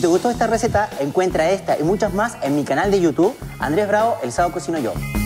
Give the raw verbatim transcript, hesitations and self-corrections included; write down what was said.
Si te gustó esta receta, encuentra esta y muchas más en mi canal de YouTube, Andrés Bravo, El Sábado Cocino Yo.